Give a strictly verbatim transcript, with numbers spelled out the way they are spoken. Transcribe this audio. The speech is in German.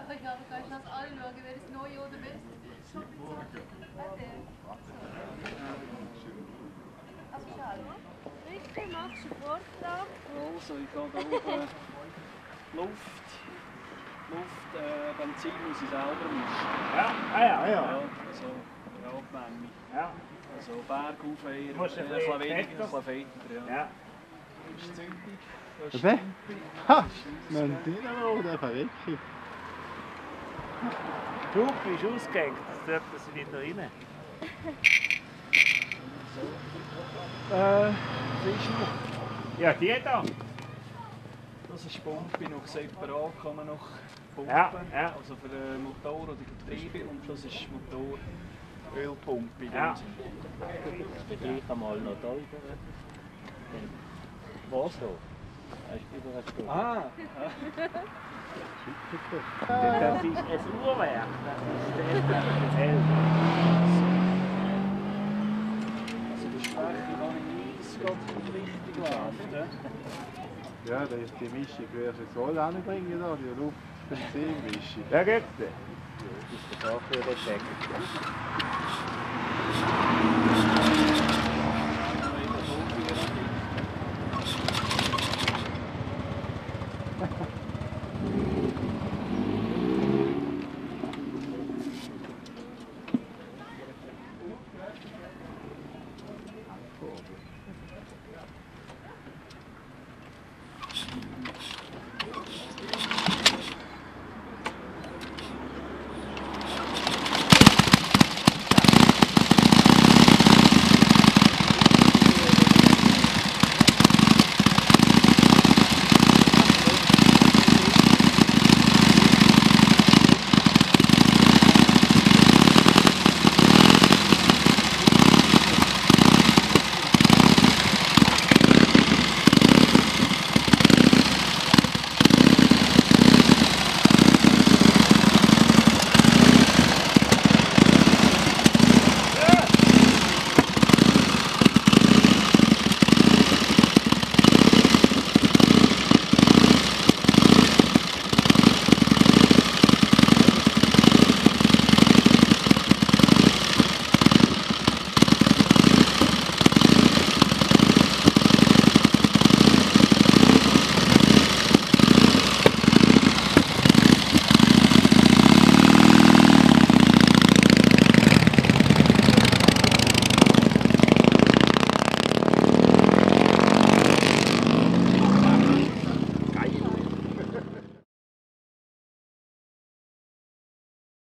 ja, du kannst das anschauen, wer ist neu oder best. Also schade. Ricky, machst du einen Vortrag? Also, ich gehe da oben Luft, Luft, äh, Benzin muss ich selber mischen. Ja, ah ja, ja. Ja, also, ja, Abmenge. Ja. Also, Berg auf, eher, ein Musst du ein bisschen bisschen weniger, ein fetter? bisschen fetter, ja. Ja. Das ist zündig, das ist Was? Stümpi, Ha! das ist Man ausgegangen. sieht aber auch, der verreckt. Du bist ausgehängt, das dürfen sie wieder rein. Äh, siehst du? Ja, die da. Das ist Pumpe noch separat, kann man noch pumpen. Ja, ja. Also für den Motor oder Getriebe und das ist Motor Ölpumpe. in dem Ja. Sinne. Gleich einmal noch da über. Was da? Hast du über ein Stück? Ah! Das ist ein Uhrwerk, das ist der speziell. Also der Sprecher kann ich nie, dass es gerade richtig läuft. Ja? Ja, da ist die Mischung, wirst du jetzt wohl anbringen, da, die Luft-Benzin-Mischung. Ja, geht. Das ist der Sache, der checkt.